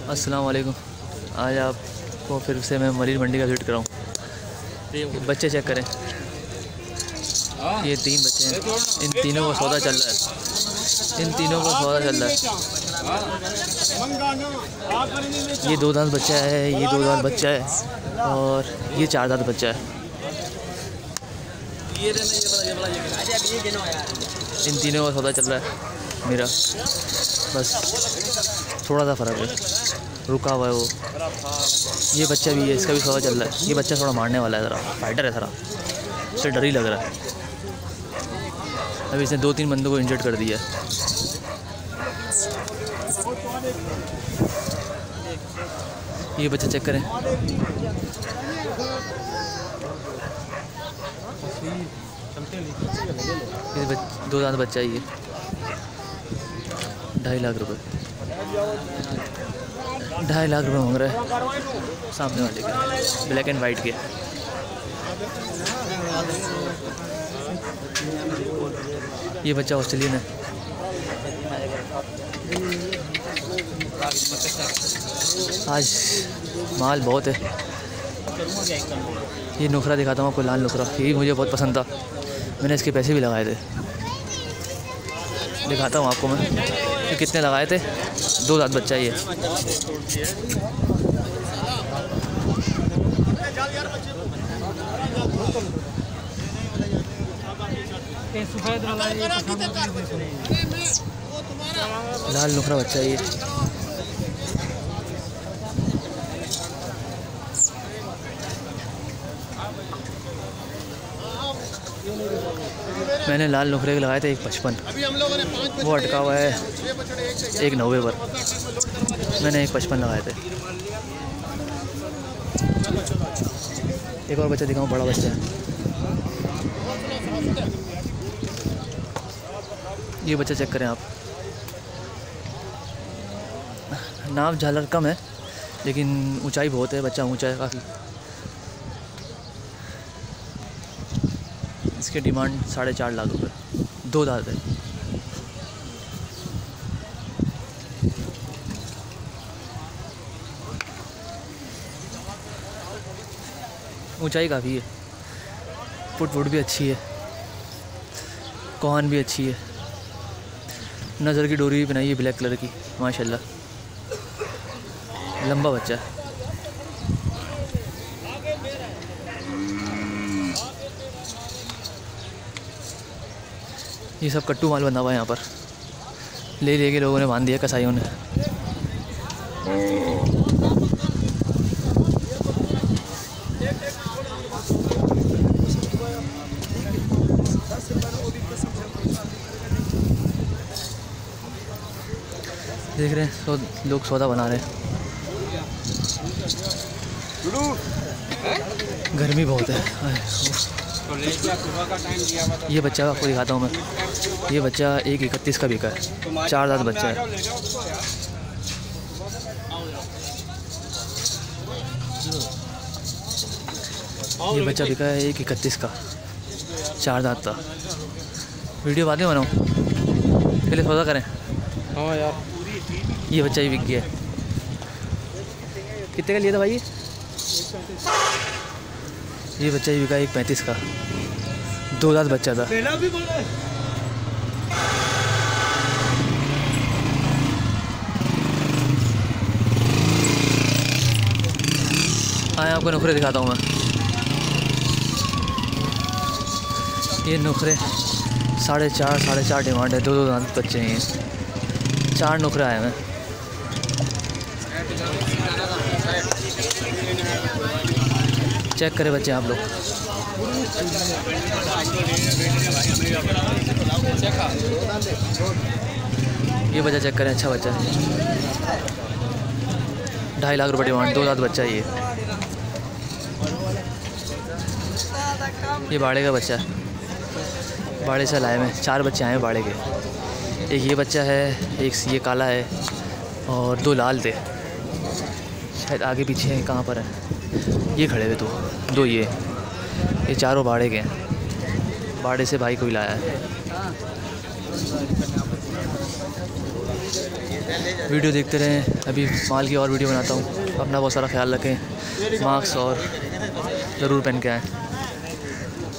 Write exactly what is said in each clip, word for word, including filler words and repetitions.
अस्सलाम वालेकुम। आज आपको फिर से मैं मरीज मंडी का विजिट कराऊँ। बच्चे चेक करें, ये तीन बच्चे हैं, इन तीनों को सौदा चल रहा है, इन तीनों को सौदा चल रहा है। ये दो दांत बच्चा है, ये दो दांत बच्चा है और ये चार दांत बच्चा है। इन तीनों का सौदा चल रहा है मेरा, बस थोड़ा सा फ़र्क है, रुका हुआ है वो। ये बच्चा भी है, इसका भी सौदा चल रहा है। ये बच्चा थोड़ा मारने वाला है, ज़रा फाइटर है, ज़रा उससे डर ही लग रहा है। अभी इसने दो तीन बंदों को इंजर्ड कर दिया है। ये बच्चा चेक करें, ये दो दांत बच्चा ही है, ढाई लाख रुपए ढाई लाख रुपए मांग रहा है सामने वाले के, ब्लैक एंड वाइट के। ये बच्चा ऑस्ट्रेलियन है। आज माल बहुत है। ये नुखरा दिखाता हूँ आपको, लाल नुखरा, ये मुझे बहुत पसंद था, मैंने इसके पैसे भी लगाए थे। दिखाता हूँ आपको मैं कि कितने लगाए थे। दो दांत बच्चा ही है। लाल नुखरा बच्चा ही है। मैंने लाल नुखरे के लगाए थे एक पचपन, वो अटका हुआ है एक नब्बे पर। मैंने एक पचपन लगाए थे। एक और बच्चा दिखाऊँ, बड़ा बच्चा है। ये बच्चा चेक करें आप, नाव झालर कम है लेकिन ऊंचाई बहुत है, बच्चा ऊंचा है काफ़ी। इसकी डिमांड साढ़े चार लाख रुपए, दो दांत है। ऊंचाई काफ़ी है, फुट फुट भी अच्छी है, कोहन भी अच्छी है, नज़र की डोरी भी बनाई है ब्लैक कलर की, माशाल्लाह। लंबा बच्चा है। ये सब कट्टू माल बंधा हुआ है यहाँ पर, ले ले के लोगों ने बांध दिया, कसाईयों ने। देख रहे हैं सौ, लोग सौदा बना रहे हैं। गर्मी बहुत है। ये बच्चा आपको दिखाता हूँ मैं, ये बच्चा एक इकतीस का बिका है, चार दांत बच्चा है। ये बच्चा बिका है एक इकतीस का, चार दांत था। वीडियो बाद में बनाऊँ, पहले सौदा करें। हाँ यार, ये बच्चा ही बिक गया है। कितने का लिया था भाई? ये बच्चा ही बिका एक पैंतीस का, दो दांत बच्चा था। हाँ, आपको नुखरे दिखाता हूँ मैं। ये नुखरे साढ़े चार साढ़े चार डिमांड है, दो दो दांत बच्चे हैं। चार नुखरे आए हैं। चेक करें बच्चे आप लोग। ये बच्चा चेक करें, अच्छा बच्चा है, ढाई लाख रुपए डिमांड, दो दांत बच्चा है। ये ये बाड़े का बच्चा है, बाड़े से लाए में चार बच्चे आए हैं बाड़े के। एक ये बच्चा है, एक ये काला है और दो लाल थे, शायद आगे पीछे हैं, कहाँ पर है ये खड़े हुए, तो दो ये ये चारों बाड़े के हैं। बाड़े से भाई कोई लाया है। वीडियो देखते रहें, अभी माल की और वीडियो बनाता हूँ। अपना बहुत सारा ख्याल रखें, मास्क और ज़रूर पहन के आएँ।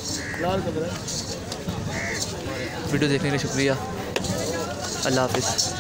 वीडियो देखने के लिए शुक्रिया। अल्लाह हाफ़िज़।